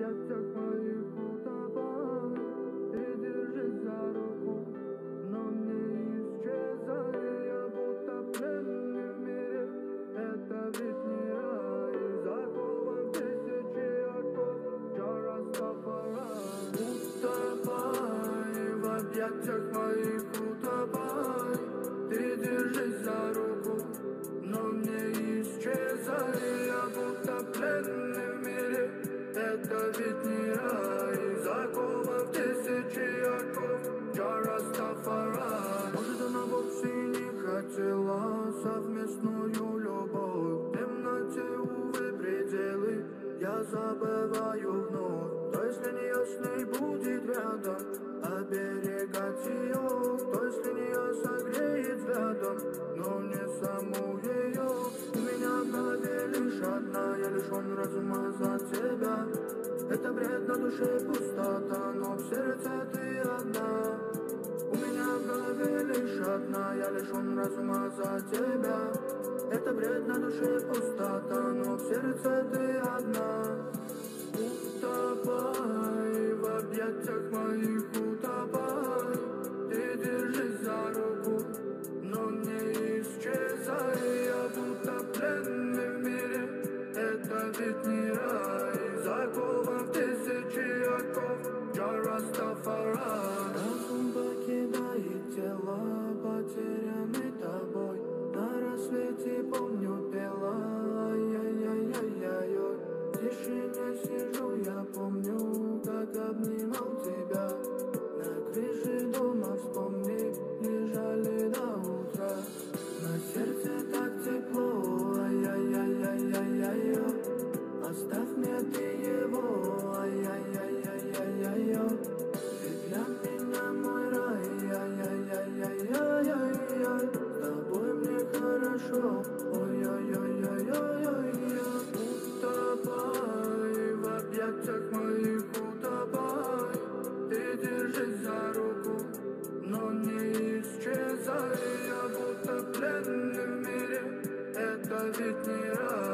объятиях моих утопай. Ты держись за руку, но не исчезай. Я будто пленный в мире, это ведь не рай. Закован в тысячи оков, я Растафарай. Утопай, в объятиях моих утопай. Ты держись за руку, но не исчезай. Я будто пленный в мире, это ведь не рай. Закован в тысячи оков, я Растафарай. Может, она вовсе не хотела совместную любовь. В темноте, увы, пределы я забываю вновь. Кто если нее с ней будет рядом, оберегать ее? Кто если нее согреет взглядом, но не саму ее? У меня в голове лишь одна, я лишен разума за тебя. Это бред, на душе пустота, но в сердце ты одна. У меня в голове лишь одна, я лишен разума за тебя. Это бред, на душе пустота, но в сердце ты одна. Утопай, в объятиях моих утопай. Ты держись за руку, но не исчезай. Я будто пленный в мире, это ведь не рай. Закован в тысячи оков, я Растафарай. Разум покидает тело, потерянный тобой. На рассвете помню пела, ай-яй-яй-яй-яй. В тишине сижу, я помню, как обнимал тебя. На крыше дома вспомни, лежали до утра. На сердце так тепло, ай-яй-яй-яй-яй-яй. Оставь мне ты его, ай-яй-яй-яй-яй-яй. Ты для меня мой рай, ай-яй-яй-яй-яй-яй. С тобой мне хорошо, ой-ой-ой-ой-ой-ой. Утопай, в объятиях моих утопай. Ты держись за руку, но не исчезай. Я будто пленный в мире, это ведь не рай.